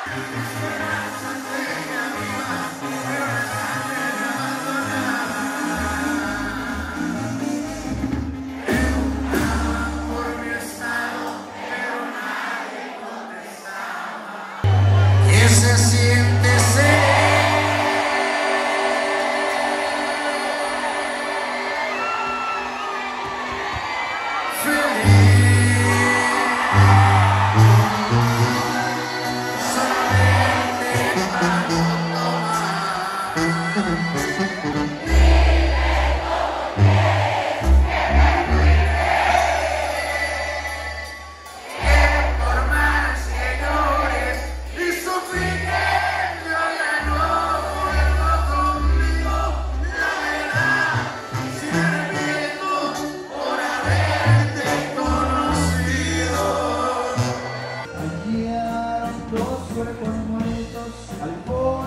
Que se siente ser feliz, solamente para tomar. Que por más que llores y supliques, yo ya no vuelvo conmigo. La verdad, si me arrepiento por haberte conocido. Hallaron dos cuerpos muertos al borde